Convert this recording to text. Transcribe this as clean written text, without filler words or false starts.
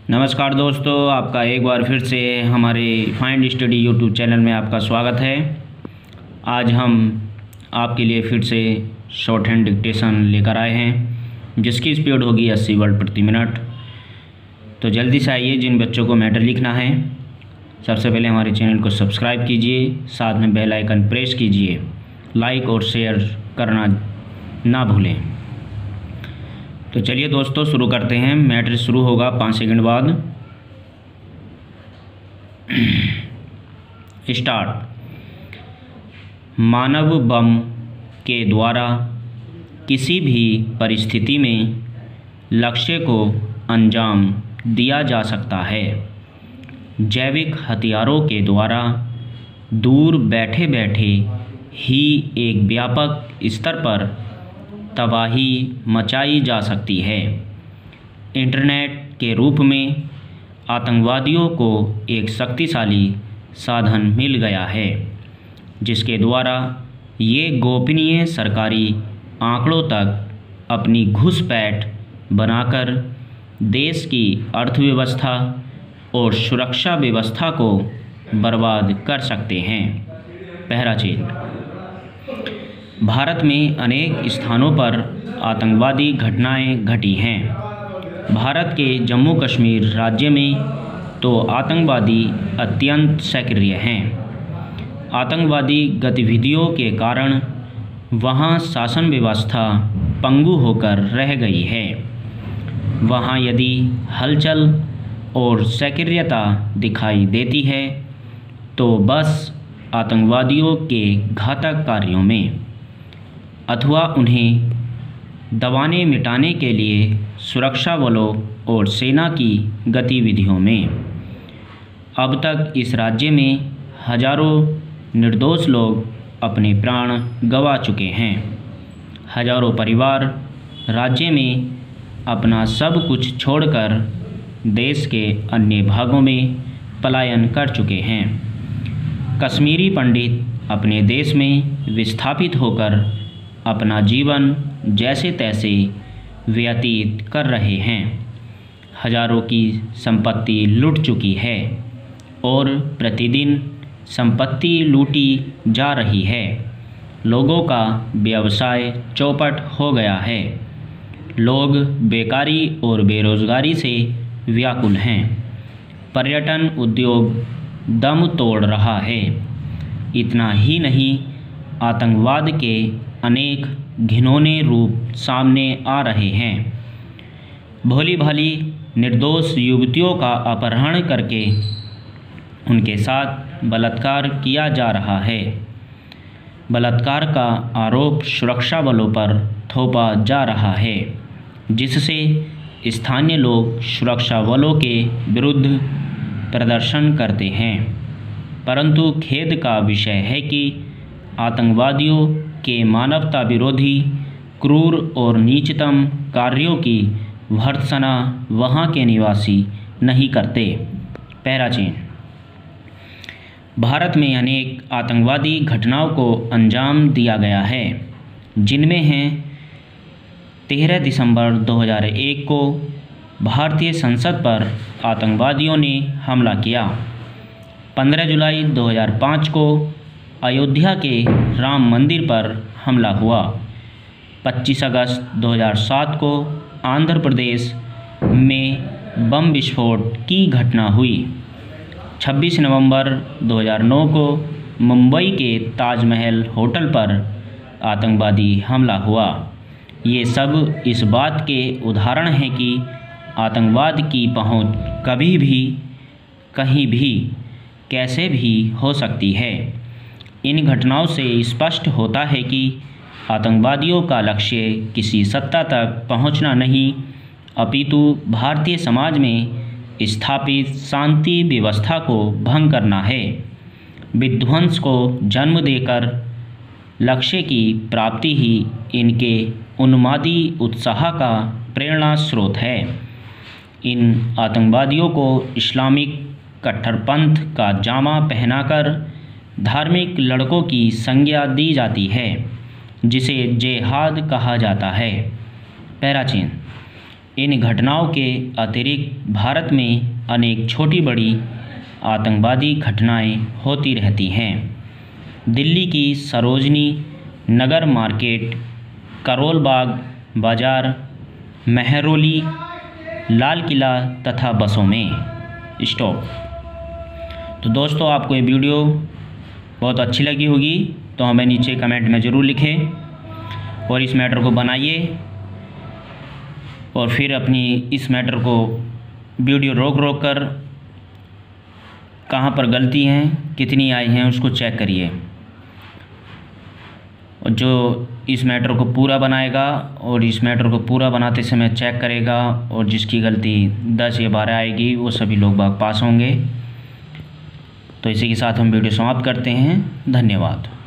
नमस्कार दोस्तों, आपका एक बार फिर से हमारे फाइंड स्टडी यूट्यूब चैनल में आपका स्वागत है। आज हम आपके लिए फिर से शॉर्ट हैंड डिक्टेशन लेकर आए हैं जिसकी स्पीड होगी 80 वर्ड प्रति मिनट। तो जल्दी से आइए, जिन बच्चों को मैटर लिखना है सबसे पहले हमारे चैनल को सब्सक्राइब कीजिए, साथ में बेल आइकन प्रेस कीजिए, लाइक और शेयर करना ना भूलें। तो चलिए दोस्तों शुरू करते हैं। मैटर शुरू होगा 5 सेकंड बाद। स्टार्ट। मानव बम के द्वारा किसी भी परिस्थिति में लक्ष्य को अंजाम दिया जा सकता है। जैविक हथियारों के द्वारा दूर बैठे बैठे ही एक व्यापक स्तर पर तबाही मचाई जा सकती है। इंटरनेट के रूप में आतंकवादियों को एक शक्तिशाली साधन मिल गया है जिसके द्वारा ये गोपनीय सरकारी आंकड़ों तक अपनी घुसपैठ बनाकर देश की अर्थव्यवस्था और सुरक्षा व्यवस्था को बर्बाद कर सकते हैं। पहला चिन्ह। भारत में अनेक स्थानों पर आतंकवादी घटनाएं घटी हैं। भारत के जम्मू कश्मीर राज्य में तो आतंकवादी अत्यंत सक्रिय हैं। आतंकवादी गतिविधियों के कारण वहां शासन व्यवस्था पंगु होकर रह गई है। वहां यदि हलचल और सक्रियता दिखाई देती है तो बस आतंकवादियों के घातक कार्यों में अथवा उन्हें दबाने मिटाने के लिए सुरक्षा बलों और सेना की गतिविधियों में। अब तक इस राज्य में हजारों निर्दोष लोग अपने प्राण गंवा चुके हैं। हजारों परिवार राज्य में अपना सब कुछ छोड़कर देश के अन्य भागों में पलायन कर चुके हैं। कश्मीरी पंडित अपने देश में विस्थापित होकर अपना जीवन जैसे तैसे व्यतीत कर रहे हैं। हजारों की संपत्ति लूट चुकी है और प्रतिदिन संपत्ति लूटी जा रही है। लोगों का व्यवसाय चौपट हो गया है। लोग बेकारी और बेरोजगारी से व्याकुल हैं। पर्यटन उद्योग दम तोड़ रहा है। इतना ही नहीं, आतंकवाद के अनेक घिनौने रूप सामने आ रहे हैं। भोली भाली निर्दोष युवतियों का अपहरण करके उनके साथ बलात्कार किया जा रहा है। बलात्कार का आरोप सुरक्षा बलों पर थोपा जा रहा है जिससे स्थानीय लोग सुरक्षा बलों के विरुद्ध प्रदर्शन करते हैं। परंतु खेद का विषय है कि आतंकवादियों के मानवता विरोधी क्रूर और नीचतम कार्यों की भर्त्सना वहां के निवासी नहीं करते। पहला चिन्ह। भारत में अनेक आतंकवादी घटनाओं को अंजाम दिया गया है जिनमें हैं 13 दिसंबर 2001 को भारतीय संसद पर आतंकवादियों ने हमला किया। 15 जुलाई 2005 को अयोध्या के राम मंदिर पर हमला हुआ। 25 अगस्त 2007 को आंध्र प्रदेश में बम विस्फोट की घटना हुई। 26 नवंबर 2009 को मुंबई के ताजमहल होटल पर आतंकवादी हमला हुआ। ये सब इस बात के उदाहरण हैं कि आतंकवाद की पहुंच कभी भी कहीं भी कैसे भी हो सकती है। इन घटनाओं से स्पष्ट होता है कि आतंकवादियों का लक्ष्य किसी सत्ता तक पहुंचना नहीं, अपितु भारतीय समाज में स्थापित शांति व्यवस्था को भंग करना है। विध्वंस को जन्म देकर लक्ष्य की प्राप्ति ही इनके उन्मादी उत्साह का प्रेरणा स्रोत है। इन आतंकवादियों को इस्लामिक कट्टरपंथ का जामा पहनाकर धार्मिक लड़कों की संज्ञा दी जाती है जिसे जिहाद कहा जाता है। पहला चिन्ह। इन घटनाओं के अतिरिक्त भारत में अनेक छोटी बड़ी आतंकवादी घटनाएं होती रहती हैं। दिल्ली की सरोजनी नगर मार्केट, करोल बाग बाज़ार, मेहरौली, लाल किला तथा बसों में स्टॉप। तो दोस्तों, आपको ये वीडियो बहुत अच्छी लगी होगी तो हमें नीचे कमेंट में ज़रूर लिखें और इस मैटर को बनाइए और फिर अपनी इस मैटर को वीडियो रोक कर कहाँ पर गलती हैं, कितनी आई हैं, उसको चेक करिए। और जो इस मैटर को पूरा बनाएगा और इस मैटर को पूरा बनाते समय चेक करेगा और जिसकी गलती 10 या 12 आएगी वो सभी लोग बाग पास होंगे। तो इसी के साथ हम वीडियो समाप्त करते हैं। धन्यवाद।